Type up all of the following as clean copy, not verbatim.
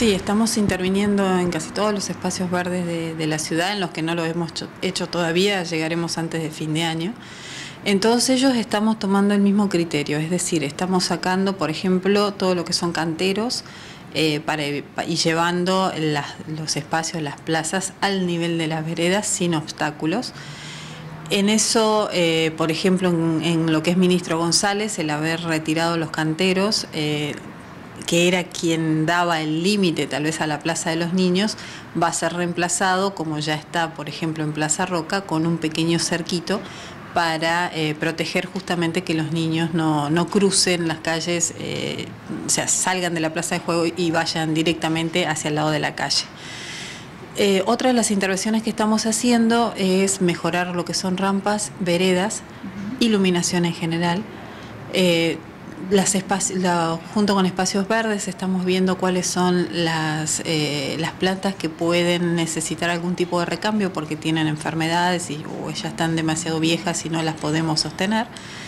Sí, estamos interviniendo en casi todos los espacios verdes de la ciudad, en los que no lo hemos hecho todavía, llegaremos antes de fin de año. En todos ellos estamos tomando el mismo criterio, es decir, estamos sacando, por ejemplo, todo lo que son canteros y llevando los espacios, las plazas al nivel de las veredas sin obstáculos. En eso, por ejemplo, en lo que es Ministro González, el haber retirado los canteros, que era quien daba el límite tal vez a la Plaza de los Niños, va a ser reemplazado, como ya está, por ejemplo, en Plaza Roca, con un pequeño cerquito para proteger justamente que los niños no crucen las calles, o sea, salgan de la plaza de juego y vayan directamente hacia el lado de la calle. Otra de las intervenciones que estamos haciendo es mejorar lo que son rampas, veredas, iluminación en general. Junto con espacios verdes estamos viendo cuáles son las plantas que pueden necesitar algún tipo de recambio porque tienen enfermedades o ya están demasiado viejas y no las podemos sostener.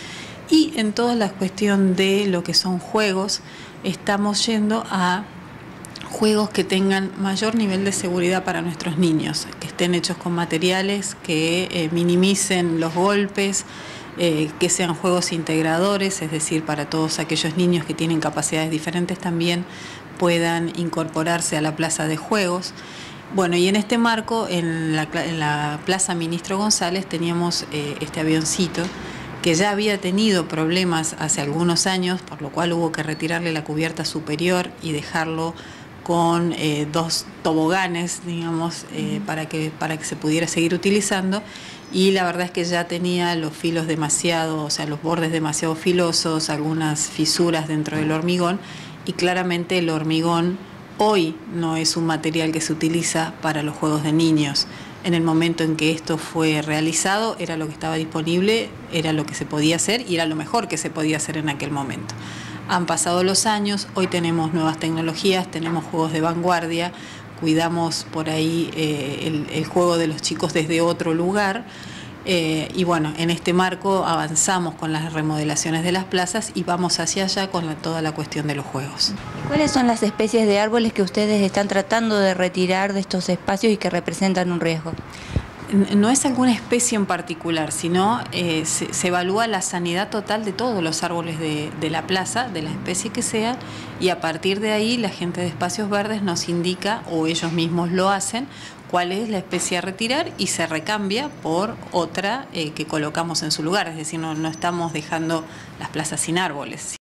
Y en toda la cuestión de lo que son juegos, estamos yendo a juegos que tengan mayor nivel de seguridad para nuestros niños, que estén hechos con materiales que minimicen los golpes, que sean juegos integradores, es decir, para todos aquellos niños que tienen capacidades diferentes también puedan incorporarse a la plaza de juegos. Bueno, y en este marco, en la Plaza Ministro González, teníamos este avioncito que ya había tenido problemas hace algunos años, por lo cual hubo que retirarle la cubierta superior y dejarlo con dos toboganes, digamos, para que se pudiera seguir utilizando. Y la verdad es que ya tenía los filos demasiado, o sea, los bordes demasiado filosos, algunas fisuras dentro del hormigón, y claramente el hormigón hoy no es un material que se utiliza para los juegos de niños. En el momento en que esto fue realizado, era lo que estaba disponible, era lo que se podía hacer y era lo mejor que se podía hacer en aquel momento. Han pasado los años, hoy tenemos nuevas tecnologías, tenemos juegos de vanguardia, cuidamos por ahí el juego de los chicos desde otro lugar. Y bueno, en este marco avanzamos con las remodelaciones de las plazas y vamos hacia allá con toda la cuestión de los juegos. ¿Cuáles son las especies de árboles que ustedes están tratando de retirar de estos espacios y que representan un riesgo? No es alguna especie en particular, sino se evalúa la sanidad total de todos los árboles de la plaza, de la especie que sea, y a partir de ahí la gente de Espacios Verdes nos indica, o ellos mismos lo hacen, cuál es la especie a retirar y se recambia por otra que colocamos en su lugar. Es decir, no estamos dejando las plazas sin árboles.